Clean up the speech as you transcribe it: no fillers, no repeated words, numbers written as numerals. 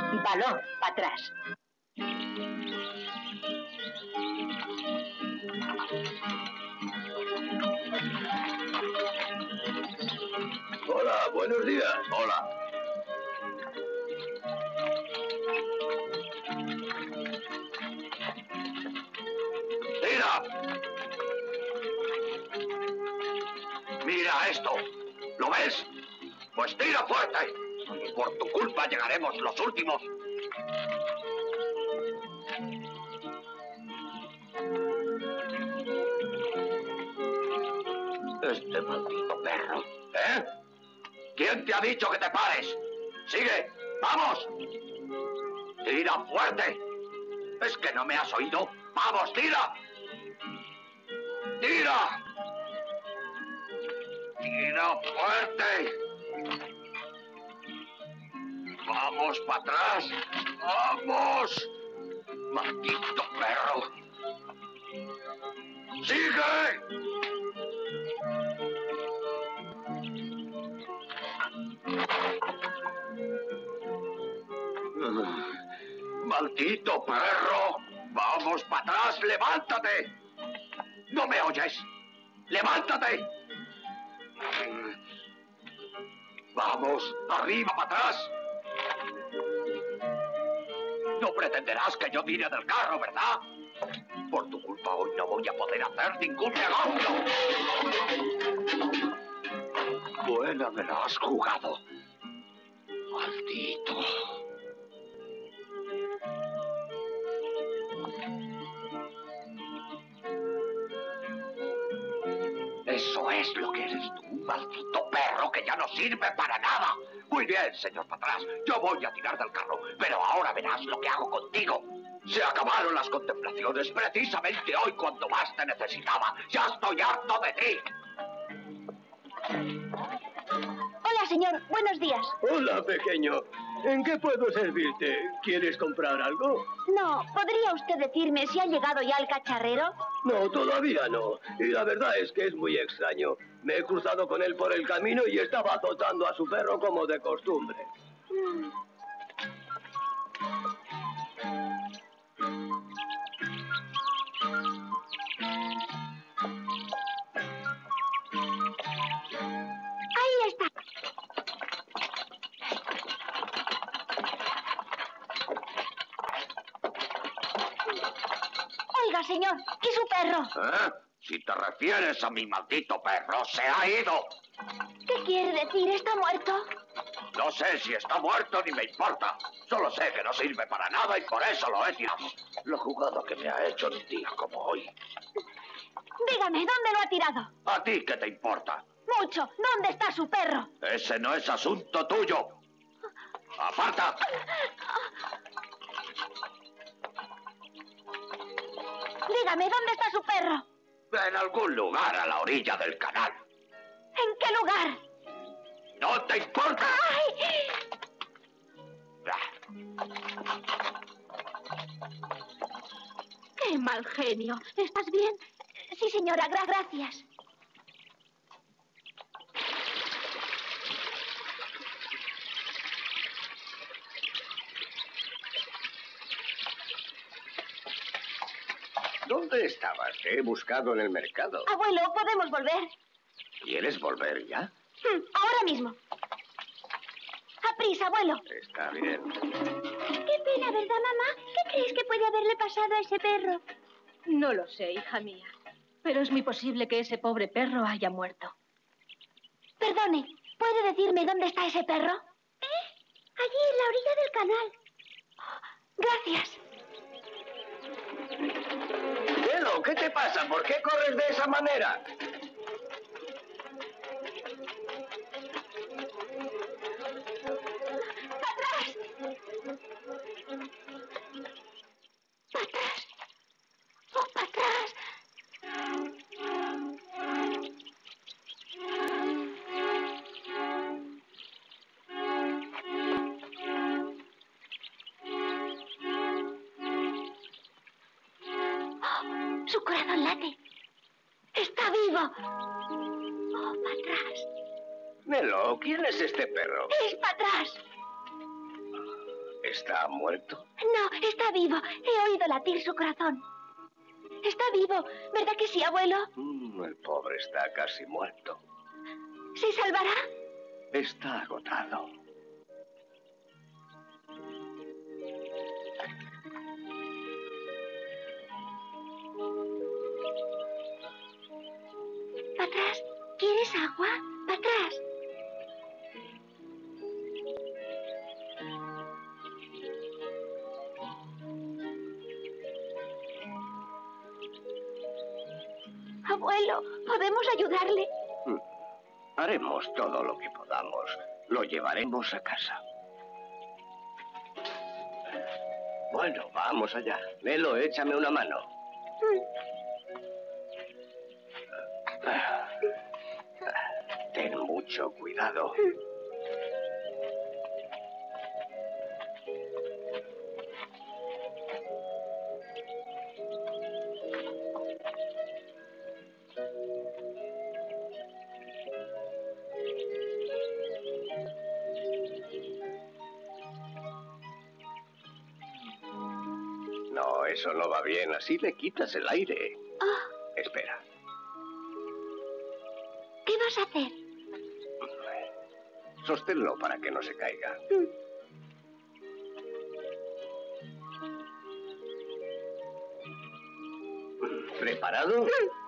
Balón, para atrás. Hola, buenos días. Hola. ¡Tira! ¡Mira esto! ¿Lo ves? Pues tira fuerte. Por tu culpa llegaremos los últimos. Este maldito perro. ¿Eh? ¿Quién te ha dicho que te pares? ¡Sigue! ¡Vamos! ¡Tira fuerte! ¿Es que no me has oído? ¡Vamos, tira! ¡Tira! ¡Tira fuerte! ¡Vamos para atrás! ¡Vamos! ¡Maldito perro! ¡Sigue! ¡Maldito perro! ¡Vamos para atrás! ¡Levántate! ¿No me oyes? ¡Levántate! ¡Vamos! ¡Arriba para atrás! No pretenderás que yo tire del carro, ¿verdad? Por tu culpa hoy no voy a poder hacer ningún negocio. Buena me la has jugado. Maldito. Eso es lo que eres tú, maldito perro que ya no sirve para nada. Muy bien, señor Patras, yo voy a tirar del carro, pero ahora verás lo que hago contigo. Se acabaron las contemplaciones precisamente hoy cuando más te necesitaba. Ya estoy harto de ti. Hola, señor. Buenos días. Hola, pequeño. ¿En qué puedo servirte? ¿Quieres comprar algo? No, ¿podría usted decirme si ha llegado ya el cacharrero? No, todavía no. Y la verdad es que es muy extraño. Me he cruzado con él por el camino y estaba azotando a su perro como de costumbre. Ahí está. Oiga, señor, ¿y su perro? ¿Eh? Si te refieres a mi maldito perro, se ha ido. ¿Qué quiere decir? ¿Está muerto? No sé si está muerto ni me importa. Solo sé que no sirve para nada y por eso lo he tirado. Lo jugado que me ha hecho un día como hoy. Dígame, ¿dónde lo ha tirado? ¿A ti qué te importa? Mucho. ¿Dónde está su perro? Ese no es asunto tuyo. ¡Aparta! Dígame, ¿dónde está su perro? En algún lugar a la orilla del canal. ¿En qué lugar? ¡No te importa! ¡Ay! ¡Qué mal genio! ¿Estás bien? Sí, señora, gracias. ¿Dónde estabas? Te he buscado en el mercado. Abuelo, ¿podemos volver? ¿Quieres volver ya? Ahora mismo. ¡Aprisa, abuelo! Está bien. Qué pena, ¿verdad, mamá? ¿Qué crees que puede haberle pasado a ese perro? No lo sé, hija mía. Pero es muy posible que ese pobre perro haya muerto. Perdone, ¿puede decirme dónde está ese perro? Allí, en la orilla del canal. Gracias. Cielo, ¿qué te pasa? ¿Por qué corres de esa manera? ¡Para atrás! ¡Para atrás! ¡Oh, para atrás! ¡Oh! Su corazón late. ¡Está vivo! ¡Oh, para atrás! Melo, ¿quién es este perro? ¡Es para atrás! ¿Está muerto? No, está vivo. He oído latir su corazón. Está vivo, ¿verdad que sí, abuelo? El pobre está casi muerto. ¿Se salvará? Está agotado. Patras, ¿quieres agua? Patras. Abuelo, podemos ayudarle. Haremos todo lo que podamos. Lo llevaremos a casa. Bueno, vamos allá. Nelo, échame una mano. Ten mucho cuidado. No, eso no va bien. Así le quitas el aire. Oh, Espera. ¿qué vas a hacer? Sosténlo para que no se caiga. ¿Preparado?